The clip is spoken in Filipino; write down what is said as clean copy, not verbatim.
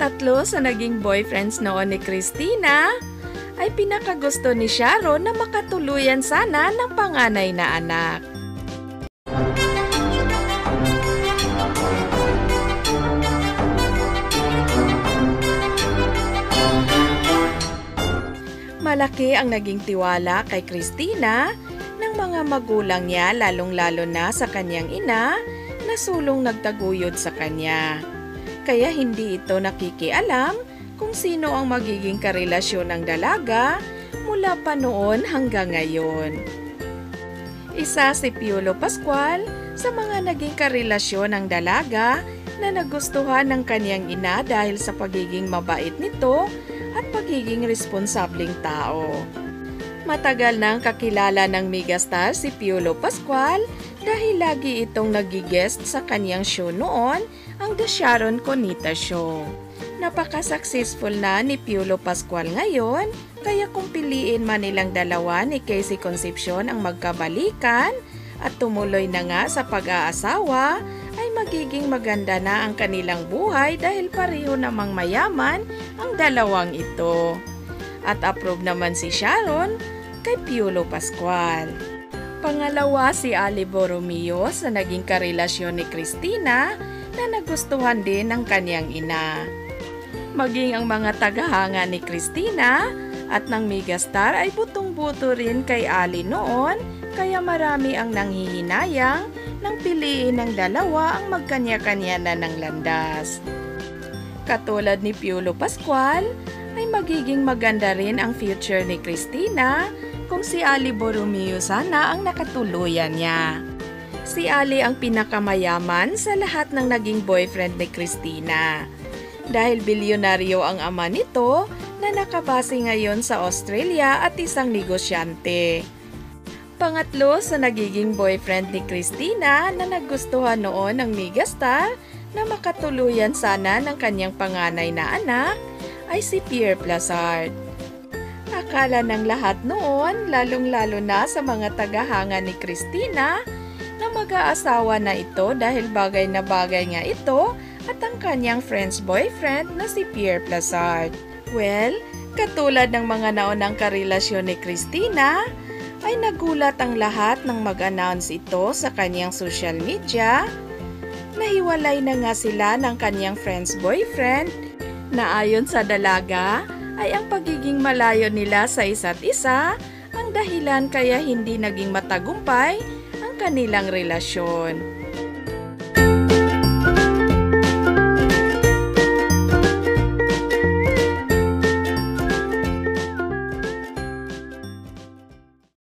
Tatlo sa naging boyfriends noon ni Christina ay pinakagusto ni Sharon na makatuluyan sana ng panganay na anak. Malaki ang naging tiwala kay Christina ng mga magulang niya, lalong-lalo na sa kanyang ina na sulong nagtaguyod sa kanya. Kaya hindi ito nakikialam kung sino ang magiging karelasyon ng dalaga mula pa noon hanggang ngayon. Isa si Piolo Pascual sa mga naging karelasyon ng dalaga na nagustuhan ng kanyang ina dahil sa pagiging mabait nito at pagiging responsableng tao. Matagal nang kakilala ng megastar si Piolo Pascual dahil lagi itong nag-guest sa kanyang show noon, ang The Sharon Cunita Show. Napaka-successful na ni Piolo Pascual ngayon, kaya kung piliin man nilang dalawa ni Casey Concepcion ang magkabalikan at tumuloy na nga sa pag-aasawa, ay magiging maganda na ang kanilang buhay dahil pareho namang mayaman ang dalawang ito. At approve naman si Sharon kay Piolo Pascual. Pangalawa si Ali Borromeo sa naging karelasyon ni Christina na nagustuhan din ng kanyang ina. Maging ang mga tagahanga ni Christina at ng megastar ay butong-buto rin kay Ali noon, kaya marami ang nanghihinayang nang piliin ng dalawa ang magkanya-kanya na ng landas. Katulad ni Piolo Pascual, ay magiging maganda rin ang future ni Christina kung si Ali Borromeo sana ang nakatuluyan niya. Si Ali ang pinakamayaman sa lahat ng naging boyfriend ni Christina. Dahil bilyonaryo ang ama nito na nakabase ngayon sa Australia at isang negosyante. Pangatlo sa nagiging boyfriend ni Christina na nagustuhan noon ng megastar na makatuluyan sana ng kanyang panganay na anak ay si Pierre Plazard. Akala ng lahat noon, lalong-lalo na sa mga tagahanga ni Christina, na mag-aasawa na ito dahil bagay na bagay nga ito at ang kanyang friend's boyfriend na si Pierre Plazard. Well, katulad ng mga naunang karelasyon ni Christina, ay nagulat ang lahat nang mag-announce ito sa kanyang social media. Nahiwalay na nga sila ng kanyang friend's boyfriend na ayon sa dalaga ay ang pagiging malayo nila sa isa't isa ang dahilan kaya hindi naging matagumpay ang kanilang relasyon.